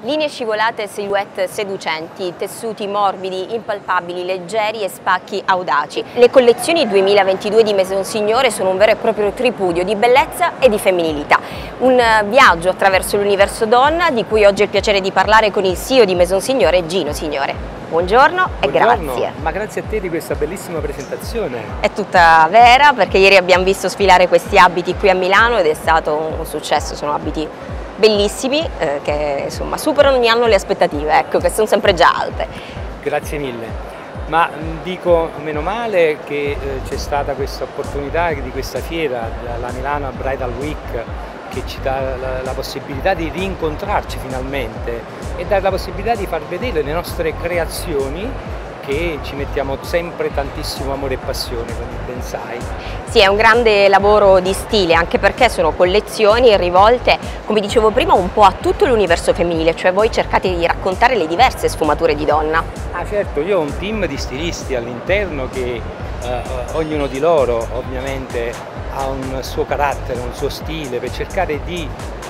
Linee scivolate e silhouette seducenti, tessuti morbidi, impalpabili, leggeri e spacchi audaci. Le collezioni 2022 di Maison Signore sono un vero e proprio tripudio di bellezza e di femminilità. Un viaggio attraverso l'universo donna di cui oggi ho il piacere di parlare con il CEO di Maison Signore, Gino Signore. Buongiorno e grazie. Ma grazie a te di questa bellissima presentazione. È tutta vera perché ieri abbiamo visto sfilare questi abiti qui a Milano ed è stato un successo, sono abiti bellissimi che insomma superano ogni anno le aspettative, ecco, che sono sempre già alte. Grazie mille, ma dico meno male che c'è stata questa opportunità di questa fiera, la Milano Bridal Week, che ci dà la possibilità di rincontrarci finalmente e dare la possibilità di far vedere le nostre creazioni che ci mettiamo sempre tantissimo amore e passione, come ben sai. Sì, è un grande lavoro di stile, anche perché sono collezioni rivolte, come dicevo prima, un po' a tutto l'universo femminile, cioè voi cercate di raccontare le diverse sfumature di donna. Ah certo, io ho un team di stilisti all'interno che ognuno di loro ovviamente ha un suo carattere, un suo stile per cercare di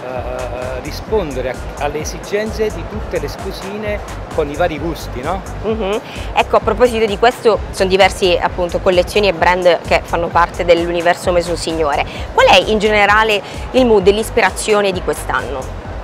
rispondere alle esigenze di tutte le sposine con i vari gusti, no? Ecco, a proposito di questo, sono diversi appunto collezioni e brand che fanno parte dell'universo Maison Signore. Qual è in generale il mood e l'ispirazione di quest'anno?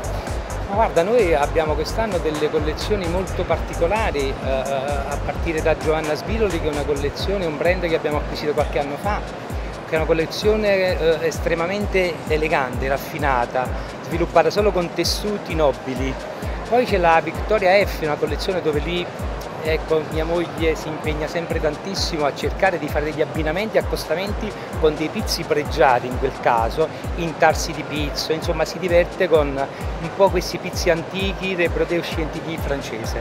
Ma guarda, noi abbiamo quest'anno delle collezioni molto particolari, a partire da Giovanna Sbiloli, che è una collezione, un brand che abbiamo acquisito qualche anno fa, che è una collezione estremamente elegante, raffinata, sviluppata solo con tessuti nobili. Poi c'è la Victoria F, una collezione dove lì, ecco, mia moglie si impegna sempre tantissimo a cercare di fare degli abbinamenti e accostamenti con dei pizzi pregiati in quel caso, intarsi di pizzo, insomma si diverte con un po' questi pizzi antichi dei Brodeo Chantilly francese.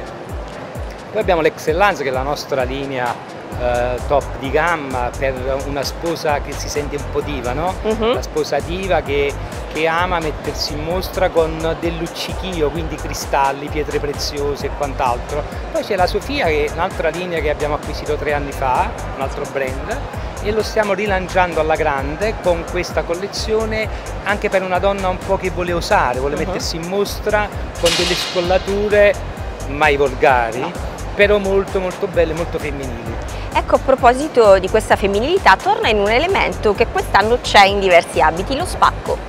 Poi abbiamo l'Excellence, che è la nostra linea top di gamma per una sposa che si sente un po' diva, no? La sposa diva che ama mettersi in mostra con del luccichio, quindi cristalli, pietre preziose e quant'altro. Poi c'è la Sofia, che è un'altra linea che abbiamo acquisito 3 anni fa, un altro brand, e lo stiamo rilanciando alla grande con questa collezione anche per una donna un po' che vuole osare, vuole mettersi in mostra con delle scollature mai volgari, però molto molto belle, molto femminili. Ecco, a proposito di questa femminilità, torna in un elemento che quest'anno c'è in diversi abiti, lo spacco.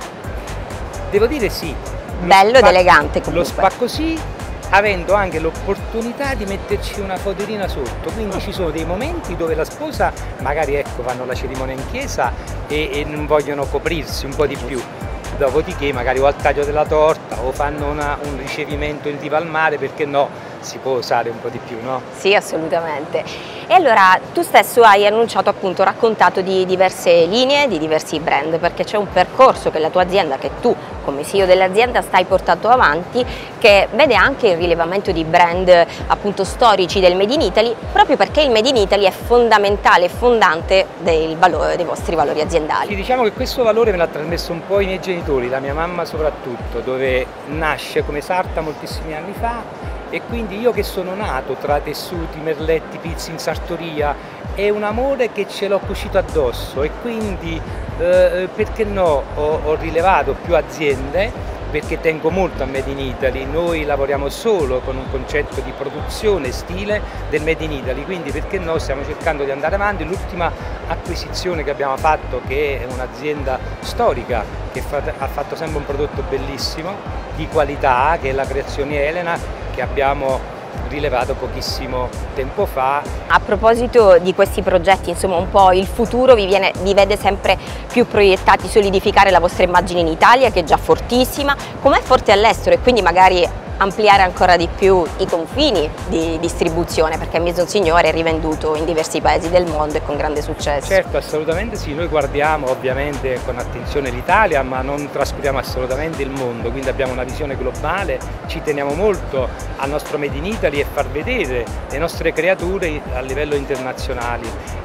Devo dire sì. Bello ed elegante comunque. Lo spacco sì, avendo anche l'opportunità di metterci una foderina sotto, quindi ci sono dei momenti dove la sposa magari, ecco, fanno la cerimonia in chiesa e non vogliono coprirsi un po' di più. Dopodiché magari o al taglio della torta o fanno un ricevimento in riva al mare, perché no, si può usare un po' di più, no? Sì, assolutamente. E allora tu stesso hai annunciato, appunto, raccontato di diverse linee, di diversi brand, perché c'è un percorso che la tua azienda, che tu come CEO dell'azienda stai portando avanti, che vede anche il rilevamento di brand appunto storici del Made in Italy, proprio perché il Made in Italy è fondamentale e fondante dei vostri valori aziendali. Sì, diciamo che questo valore me l'ha trasmesso un po' i miei genitori, la mia mamma soprattutto, dove nasce come sarta moltissimi anni fa, e quindi io che sono nato tra tessuti, merletti, pizzi in sartoria, è un amore che ce l'ho cucito addosso, e quindi perché no, ho rilevato più aziende, perché tengo molto a Made in Italy. Noi lavoriamo solo con un concetto di produzione e stile del Made in Italy, quindi perché no, stiamo cercando di andare avanti. L'ultima acquisizione che abbiamo fatto, che è un'azienda storica che ha fatto sempre un prodotto bellissimo di qualità, che è la Creazioni Elena, che abbiamo rilevato pochissimo tempo fa. A proposito di questi progetti, insomma, un po' il futuro vi vede sempre più proiettati, solidificare la vostra immagine in Italia, che è già fortissima, com'è forte all'estero, e quindi magari ampliare ancora di più i confini di distribuzione, perché Maison Signore è rivenduto in diversi paesi del mondo e con grande successo. Certo, assolutamente sì, noi guardiamo ovviamente con attenzione l'Italia, ma non trascuriamo assolutamente il mondo, quindi abbiamo una visione globale, ci teniamo molto al nostro Made in Italy e far vedere le nostre creature a livello internazionale,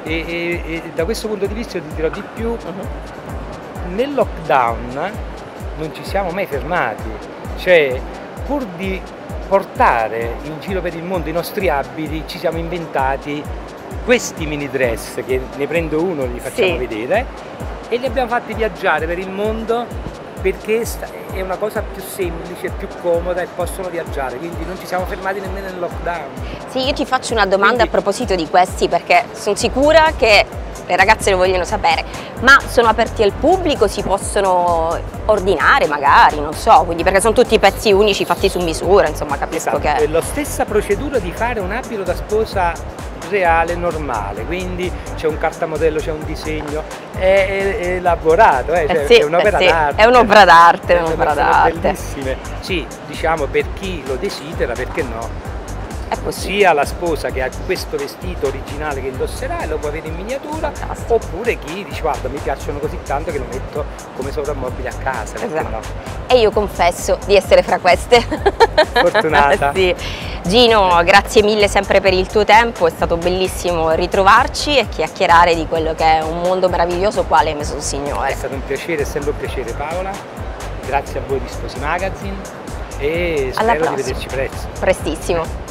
e da questo punto di vista ti dirò di più. Nel lockdown non ci siamo mai fermati, cioè pur di portare in giro per il mondo i nostri abiti ci siamo inventati questi mini dress, che ne prendo uno e li facciamo vedere, e li abbiamo fatti viaggiare per il mondo perché è una cosa più semplice, più comoda e possono viaggiare, quindi non ci siamo fermati nemmeno nel lockdown. Sì, io ti faccio una domanda a proposito di questi, perché sono sicura che le ragazze lo vogliono sapere, ma sono aperti al pubblico, si possono ordinare magari, non so, quindi perché sono tutti pezzi unici fatti su misura, insomma capisco che... È la stessa procedura di fare un abito da sposa reale, normale, quindi c'è un cartamodello, c'è un disegno, è elaborato, cioè, sì, è un'opera sì, d'arte. è un'opera d'arte, Sono bellissime. Sì, diciamo per chi lo desidera, perché no? Sia la sposa che ha questo vestito originale che indosserà e lo può avere in miniatura, oppure chi dice guarda mi piacciono così tanto che lo metto come soprammobile a casa, perché no? E io confesso di essere fra queste. Fortunata. Sì. Gino, grazie mille sempre per il tuo tempo, è stato bellissimo ritrovarci e chiacchierare di quello che è un mondo meraviglioso quale è Maison Signore. È stato un piacere, è sempre un piacere Paola, grazie a voi di Sposi Magazine e spero di vederci presto. Prestissimo.